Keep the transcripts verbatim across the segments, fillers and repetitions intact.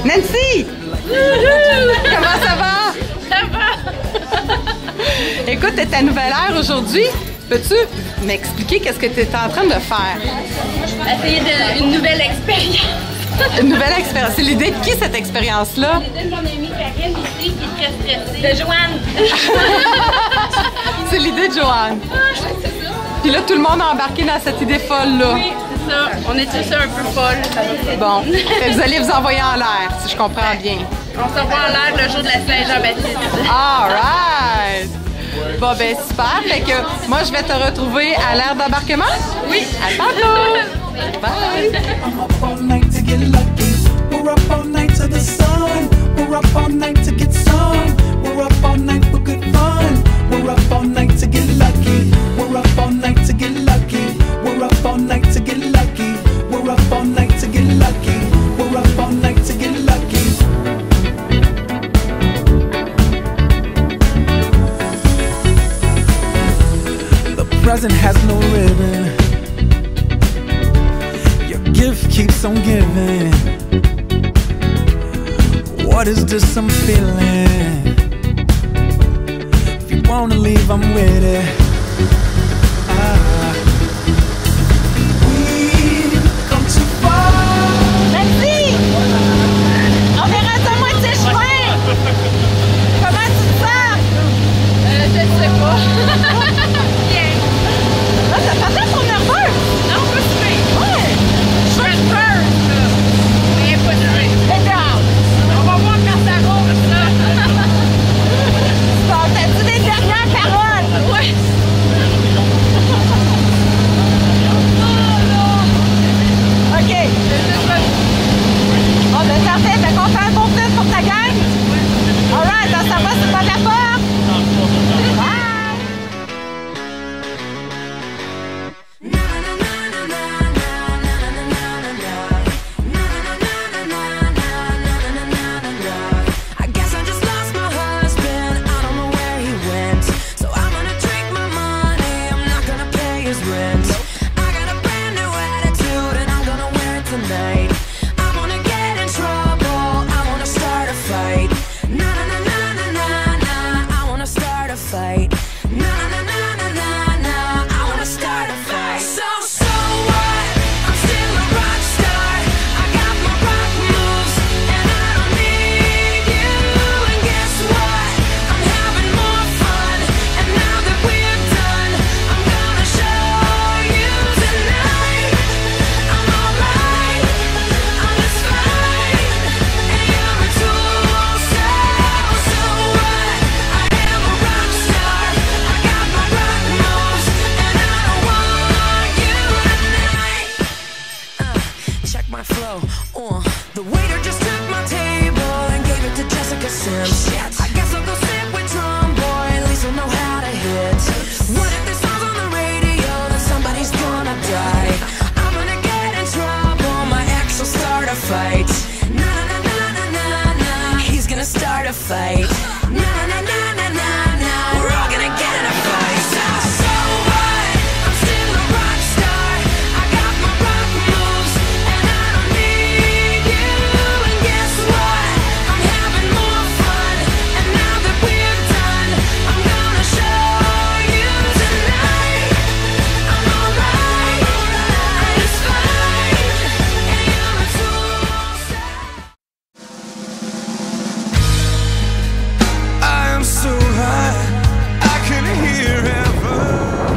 Nancy! Comment ça va? Ça va! Écoute, t'es à Nouvelle Ère aujourd'hui. Peux-tu m'expliquer qu'est-ce que tu es en train de faire? Essayer de, une nouvelle expérience. Une nouvelle expérience. C'est l'idée de qui cette expérience-là? L'idée de mon amie Karine ici qui est très stressée. De Joanne. C'est l'idée de Joanne. Puis là, tout le monde a embarqué dans cette idée folle-là. Oui, c'est ça. On est tous un peu folles. Bon, vous allez vous envoyer en l'air, si je comprends bien. On s'envoie en l'air le jour de la Saint-Jean-Baptiste. All right! Bon, ben super. Fait que moi, je vais te retrouver à l'aire d'embarquement? Oui. À tantôt! Bye! Present has no ribbon. Your gift keeps on giving. What is this I'm feeling? If you wanna leave, I'm with it. Ah. We've come too far. Nancy! On est rendu à moitié chemin! Comment tu te sens? Euh, je sais pas. Là, ça paraît trop nerveux! Non, pas si bien. Ouais! Je suis peur, là. Mais pas si bien. Regarde! On va voir quand ça roule, ça. Bon, t'as-tu des dernières paroles? Ouais. OK. Bon, ben parfait. Fait qu'on fait un bon plus pour ta gang? All right, on s'en va sur le bas de la porte. Bye! Fight. Na na na na na na. We're all gonna get in a fight. So, so what? I'm still a rock star. I got my rock moves, and I don't need you. And guess what? I'm having more fun. And now that we're done, I'm gonna show you tonight. I'm alright. It's fine. And you're a tool. So high, I can hear heaven.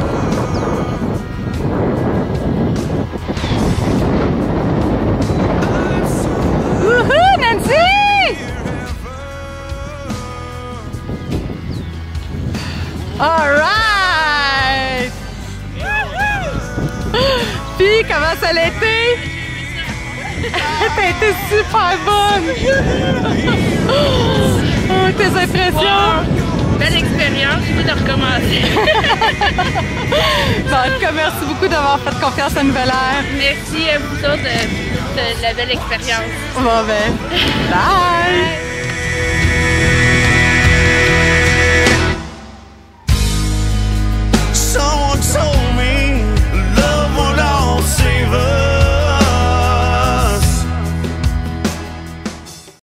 Woohoo, Nancy! All right! Puis, comment ça l'a été? T'as été super bonne! Oh, tes impressions? Wow. Belle expérience, j'ai goût de recommencer. Bon, en tout cas, merci beaucoup d'avoir fait confiance à Nouvelle Ère. Merci à vous autres de, de la belle expérience. Bon ben, bye!